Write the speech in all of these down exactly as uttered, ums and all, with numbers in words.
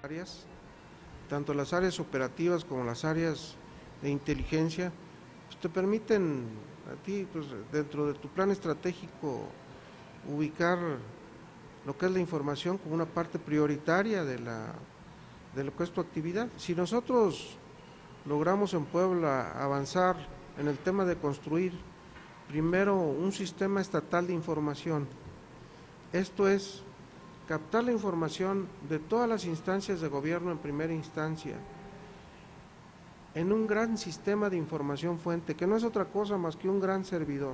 áreas, tanto las áreas operativas como las áreas de inteligencia, pues te permiten a ti, pues, dentro de tu plan estratégico, ubicar lo que es la información como una parte prioritaria de, la, de lo que es tu actividad. Si nosotros logramos en Puebla avanzar en el tema de construir primero un sistema estatal de información, esto es, captar la información de todas las instancias de gobierno en primera instancia, en un gran sistema de información fuente, que no es otra cosa más que un gran servidor.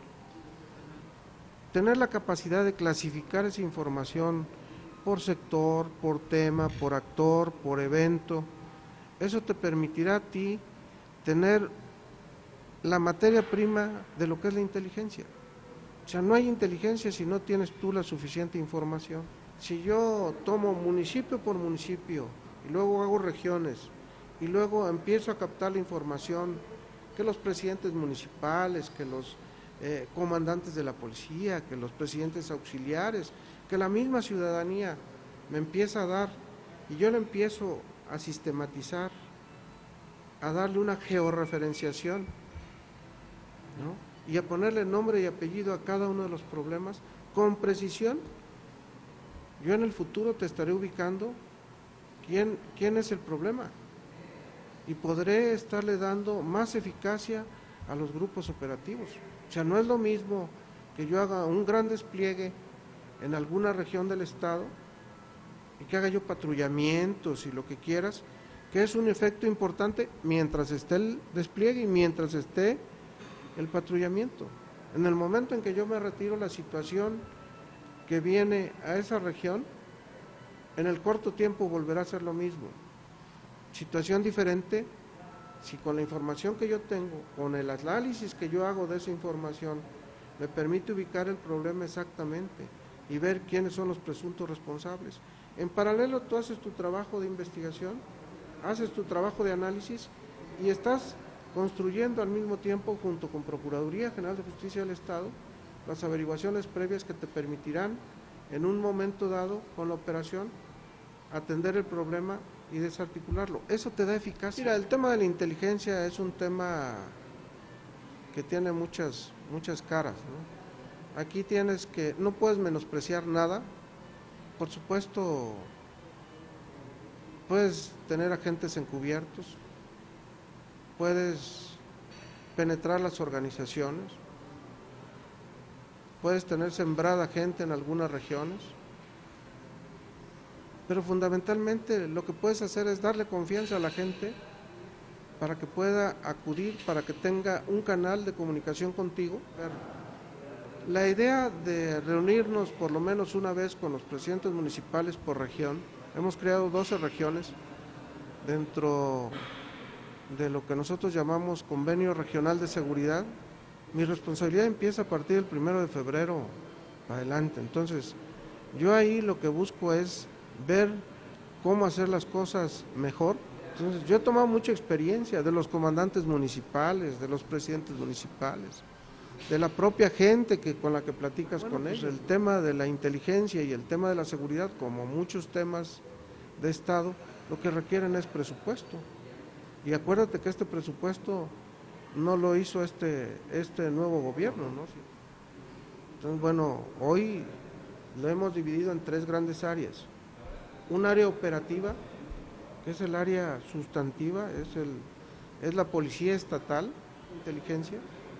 Tener la capacidad de clasificar esa información por sector, por tema, por actor, por evento, eso te permitirá a ti tener la materia prima de lo que es la inteligencia. O sea, no hay inteligencia si no tienes tú la suficiente información. Si yo tomo municipio por municipio y luego hago regiones y luego empiezo a captar la información que los presidentes municipales, que los eh, comandantes de la policía, que los presidentes auxiliares, que la misma ciudadanía me empieza a dar, y yo le empiezo a sistematizar, a darle una georreferenciación, ¿no?, y a ponerle nombre y apellido a cada uno de los problemas con precisión, yo en el futuro te estaré ubicando quién, quién es el problema y podré estarle dando más eficacia a los grupos operativos. O sea, no es lo mismo que yo haga un gran despliegue en alguna región del estado y que haga yo patrullamientos y lo que quieras, que es un efecto importante mientras esté el despliegue y mientras esté el patrullamiento. En el momento en que yo me retiro, la situación que viene a esa región, en el corto tiempo volverá a ser lo mismo. Situación diferente, si con la información que yo tengo, con el análisis que yo hago de esa información, me permite ubicar el problema exactamente y ver quiénes son los presuntos responsables. En paralelo, tú haces tu trabajo de investigación, haces tu trabajo de análisis y estás construyendo al mismo tiempo, junto con Procuraduría General de Justicia del Estado, las averiguaciones previas que te permitirán, en un momento dado, con la operación, atender el problema y desarticularlo. Eso te da eficacia. Mira, el tema de la inteligencia es un tema que tiene muchas, muchas caras, ¿no? Aquí tienes que, no puedes menospreciar nada. Por supuesto, puedes tener agentes encubiertos, puedes penetrar las organizaciones, puedes tener sembrada gente en algunas regiones, pero fundamentalmente lo que puedes hacer es darle confianza a la gente para que pueda acudir, para que tenga un canal de comunicación contigo. La idea de reunirnos por lo menos una vez con los presidentes municipales por región, hemos creado doce regiones dentro de lo que nosotros llamamos Convenio Regional de Seguridad. Mi responsabilidad empieza a partir del primero de febrero para adelante. Entonces, yo ahí lo que busco es ver cómo hacer las cosas mejor. Entonces, yo he tomado mucha experiencia de los comandantes municipales, de los presidentes municipales, de la propia gente que con la que platicas bueno, con ellos. Pues el tema de la inteligencia y el tema de la seguridad, como muchos temas de Estado, lo que requieren es presupuesto. Y acuérdate que este presupuesto no lo hizo este, este nuevo gobierno, ¿no? Entonces, bueno, hoy lo hemos dividido en tres grandes áreas. Un área operativa, que es el área sustantiva, es, el, es la policía estatal, inteligencia,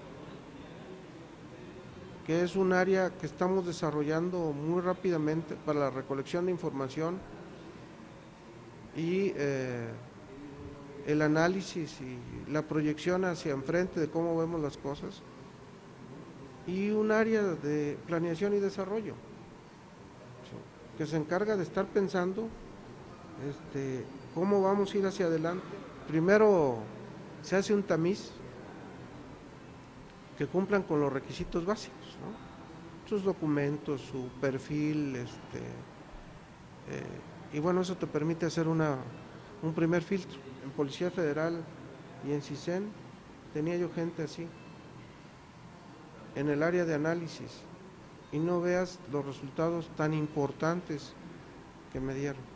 que es un área que estamos desarrollando muy rápidamente para la recolección de información y eh, el análisis y la proyección hacia enfrente de cómo vemos las cosas, y un área de planeación y desarrollo, que se encarga de estar pensando este, cómo vamos a ir hacia adelante. Primero se hace un tamiz que cumplan con los requisitos básicos, ¿no? Sus documentos, su perfil, este, eh, y bueno, eso te permite hacer una, un primer filtro. En Policía Federal y en CISEN tenía yo gente así, en el área de análisis, y no veas los resultados tan importantes que me dieron.